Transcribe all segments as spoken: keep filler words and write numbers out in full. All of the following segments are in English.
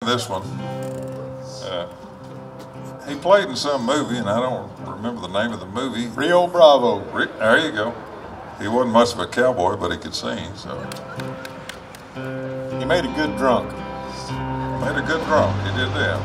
this one. Uh, he played in some movie, and I don't remember the name of the movie. Rio Bravo. There you go. He wasn't much of a cowboy, but he could sing, so. He made a good drunk. Made a good drunk, he did that.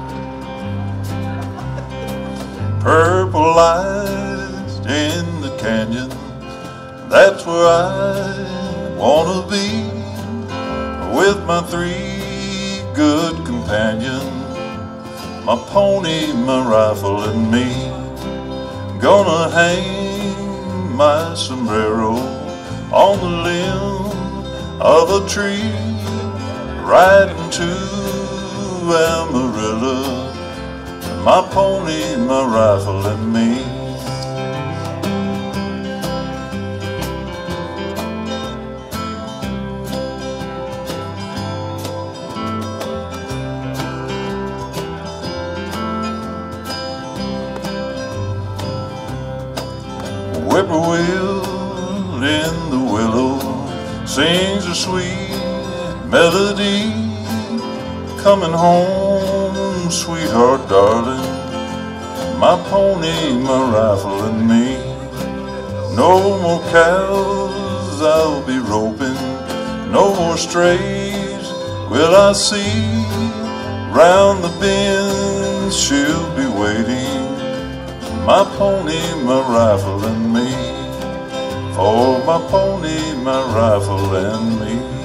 Purple lights in the canyon, that's where I wanna be, with my three good companions, my pony, my rifle, and me. Gonna hang my sombrero on the limb of a tree, riding to Amarillo, my pony, my rifle, and me. Whippoorwill in the willow sings a sweet melody. Coming home, sweetheart, darling, my pony, my rifle, and me. No more cows I'll be roping, no more strays will I see. Round the bend she'll be waiting, my pony, my rifle, and me. For my pony, my rifle, and me.